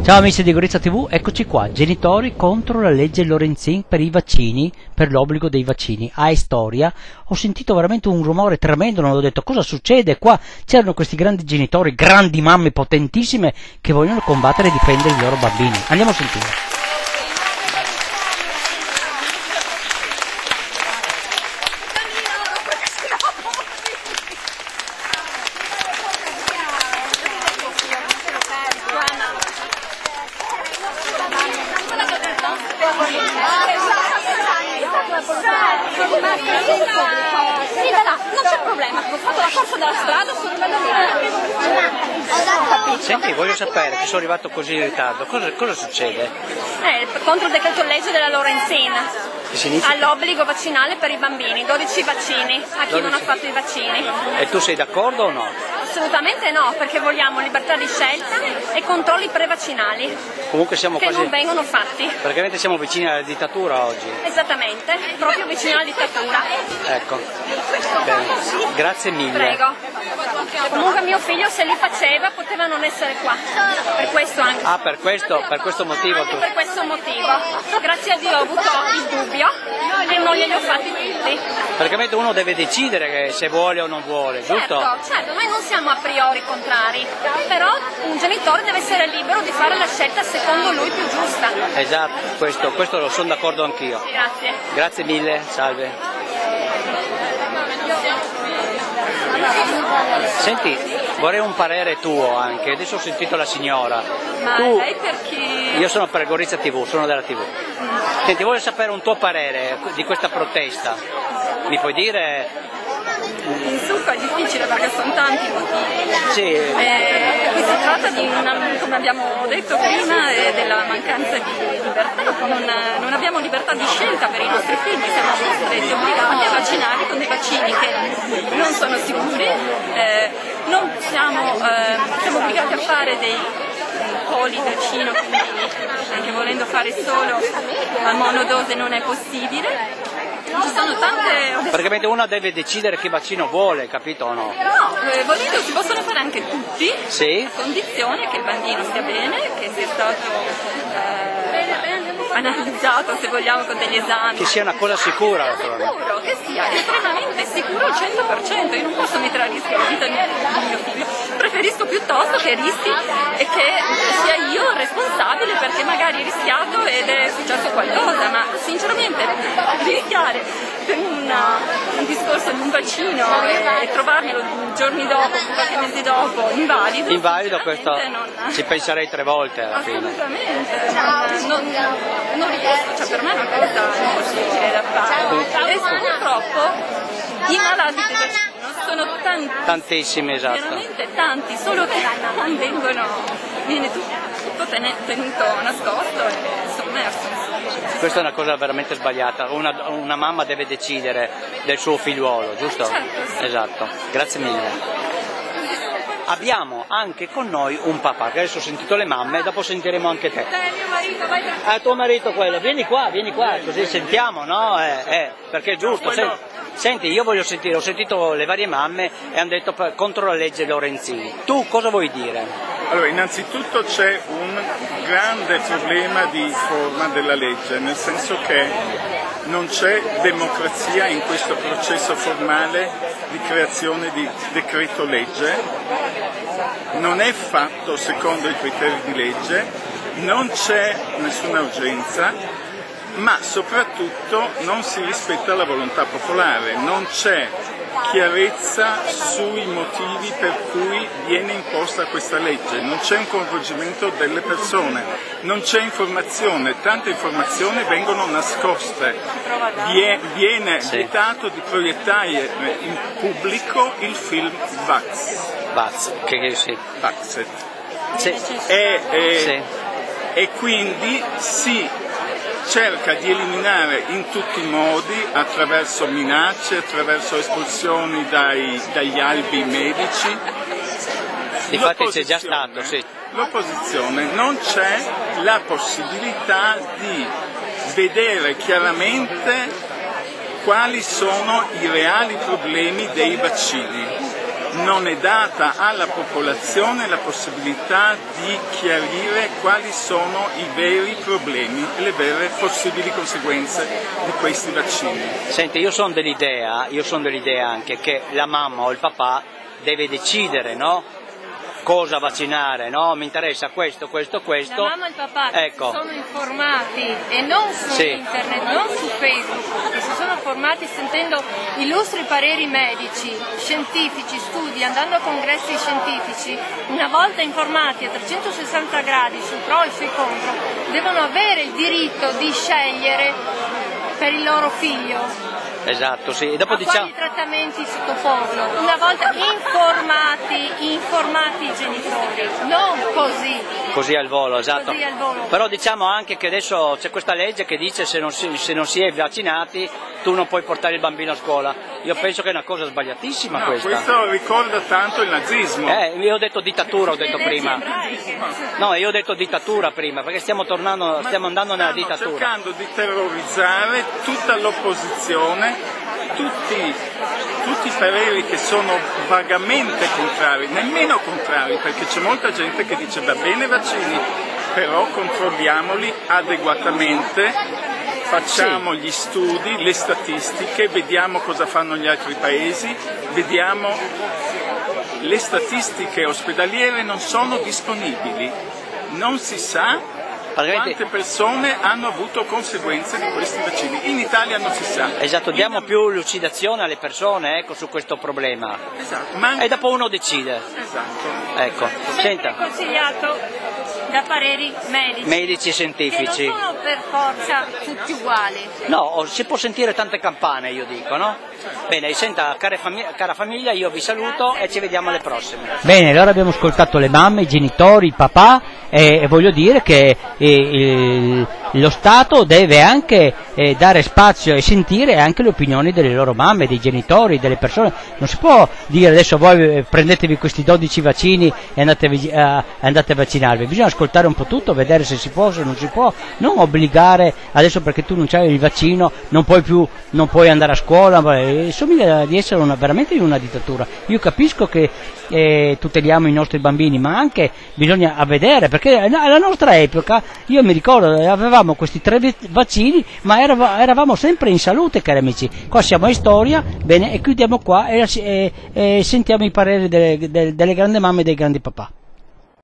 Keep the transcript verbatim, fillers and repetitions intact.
Ciao amici di Gorizia tivù, eccoci qua, genitori contro la legge Lorenzin per i vaccini, per l'obbligo dei vaccini. A Storia ho sentito veramente un rumore tremendo, non ho detto cosa succede qua, c'erano questi grandi genitori, grandi mamme potentissime che vogliono combattere e difendere i loro bambini. Andiamo a sentire. Sì, da là, non c'è problema, ho fatto la corsa della strada, sono arrivata. Senti, voglio sapere che sono arrivato così in ritardo, cosa, cosa succede? Eh, contro il decreto legge della Lorenzin, significa? all'obbligo vaccinale per i bambini, dodici vaccini, a chi non ha fatto i vaccini. E tu sei d'accordo o no? Assolutamente no, perché vogliamo libertà di scelta e controlli prevaccinali. Comunque siamo che quasi... non vengono fatti. Praticamente siamo vicini alla dittatura oggi. Esattamente, proprio vicino alla dittatura. Ecco, bene. Grazie mille. Prego. Comunque mio figlio se li faceva poteva non essere qua, per questo anche. Ah, per questo, per questo motivo Anche tu... per questo motivo. Grazie a Dio ho avuto il dubbio e non glieli ho fatti tutti. Praticamente uno deve decidere se vuole o non vuole, giusto? Certo, certo, noi non siamo a priori contrari, però un genitore deve essere libero di fare la scelta secondo lui più giusta. Esatto, questo, questo lo sono d'accordo anch'io. Grazie. Grazie mille, salve. Senti, vorrei un parere tuo anche, adesso ho sentito la signora. Ma tu, lei per chi? Io sono per Gorizia tivù, sono della tivù. Senti, voglio sapere un tuo parere di questa protesta. Mi puoi dire? In succo è difficile perché sono tanti motivi. Sì. Eh, qui si tratta di una, come abbiamo detto prima, eh, della mancanza di libertà. Non, non abbiamo libertà di scelta per i nostri figli, siamo costretti, obbligati a vaccinarli con dei vaccini che non sono sicuri, eh, non siamo, eh, siamo obbligati a fare dei polivaccino, quindi anche volendo fare solo a monodose non è possibile. Ci sono tante... Praticamente uno deve decidere che vaccino vuole, capito o no? No, eh, volendo si possono fare anche tutti, sì? a condizione che il bambino stia bene, che sia stato eh, analizzato, se vogliamo, con degli esami. Che sia una cosa sicura. Sicuro, che sia estremamente sicuro al cento per cento. Io non posso mettere a rischio la vita di mio figlio. Preferisco piuttosto che rischi e che sia io responsabile perché magari è rischiato ed è successo qualcosa, ma sinceramente rischiare per una, un discorso di un vaccino e, e trovarmelo giorni dopo, qualche mese dopo, invalido. Invalido questo non... ci penserei tre volte alla fine. Assolutamente, non, non, non riesco, cioè per me è una cosa impossibile da fare. E purtroppo i malati di vaccino sono tanti, tantissimi, esatto. veramente tanti, solo che non vengono, viene tutto, tutto tenuto nascosto e sommerso. Questa è una cosa veramente sbagliata, una, una mamma deve decidere del suo figliuolo, giusto? Certo, sì. Esatto, grazie mille. Abbiamo anche con noi un papà, che adesso ho sentito le mamme, dopo sentiremo anche te. Ah, tuo marito quello, vieni qua, vieni qua, così sentiamo, no? Eh, eh, perché è giusto. Senti, senti, io voglio sentire, ho sentito le varie mamme e hanno detto per, contro la legge Lorenzin. Tu cosa vuoi dire? Allora, innanzitutto c'è un grande problema di forma della legge, nel senso che non c'è democrazia in questo processo formale di creazione di decreto legge, non è fatto secondo i criteri di legge, non c'è nessuna urgenza, ma soprattutto non si rispetta la volontà popolare, non c'è chiarezza sui motivi per cui viene imposta questa legge, non c'è un coinvolgimento delle persone, non c'è informazione, tante informazioni vengono nascoste, viene sì. vietato di proiettare in pubblico il film Vax. Vax, che, che sì. Vaxet. Sì. E, e, sì. e quindi si cerca di eliminare in tutti i modi, attraverso minacce, attraverso espulsioni dai, dagli albi medici. Infatti c'è già stato, sì. L'opposizione, non c'è la possibilità di vedere chiaramente quali sono i reali problemi dei vaccini. non è data alla popolazione la possibilità di chiarire quali sono i veri problemi e le vere possibili conseguenze di questi vaccini. Senti, io sono dell'idea, io sono dell'idea anche che la mamma o il papà deve decidere, no? Cosa vaccinare, no? Mi interessa questo, questo, questo. La mamma e il papà ecco. si sono informati e non su sì. internet, non su Facebook, che si sono formati sentendo illustri pareri medici, scientifici, studi, andando a congressi scientifici, una volta informati a trecentosessanta gradi sui pro e sui contro, devono avere il diritto di scegliere per il loro figlio. Esatto, sì. E dopo a diciamo... quali trattamenti sottoporlo? Una volta informati, informati i genitori, non così. Così al volo, esatto. Così al volo. Però diciamo anche che adesso c'è questa legge che dice se non si, se non si è vaccinati tu non puoi portare il bambino a scuola. Io penso che è una cosa sbagliatissima no, questa. Questo ricorda tanto il nazismo. Eh, io ho detto dittatura, ho detto prima. No, io ho detto dittatura prima, perché stiamo tornando, stiamo andando nella dittatura. Cercando di terrorizzare tutta l'opposizione, tutti, tutti i pareri che sono vagamente contrari, nemmeno contrari, perché c'è molta gente che dice va bene vaccini, però controlliamoli adeguatamente. Facciamo gli studi, le statistiche, vediamo cosa fanno gli altri paesi, vediamo le statistiche ospedaliere non sono disponibili, non si sa quante persone hanno avuto conseguenze di questi vaccini. In Italia non si sa. Esatto, diamo più lucidazione alle persone, ecco, su questo problema. Esatto. Manca... E dopo uno decide. Esatto. Ecco. Senta. Consigliato da pareri medici. Medici e scientifici. Che non sono per forza tutti uguali. No, si può sentire tante campane, io dico, no? Bene, senta, cara famiglia, cara famiglia, io vi saluto e ci vediamo alle prossime. Bene, allora abbiamo ascoltato le mamme, i genitori, il papà e, e voglio dire che eh, il, lo Stato deve anche eh, dare spazio e sentire anche le opinioni delle loro mamme, dei genitori, delle persone. Non si può dire adesso voi prendetevi questi dodici vaccini e andate, uh, andate a vaccinarvi, bisogna ascoltare un po' tutto, vedere se si può, se non si può, non obbligare adesso perché tu non c'hai il vaccino, non puoi più, non puoi andare a scuola, somiglia di essere una, veramente in una dittatura. Io capisco che eh, tuteliamo i nostri bambini, ma anche bisogna vedere, perché alla nostra epoca, io mi ricordo, avevamo questi tre vaccini, ma eravamo sempre in salute, cari amici. Qua siamo a Storia, bene, e chiudiamo qua e, e, e sentiamo i pareri delle, delle, delle grandi mamme e dei grandi papà.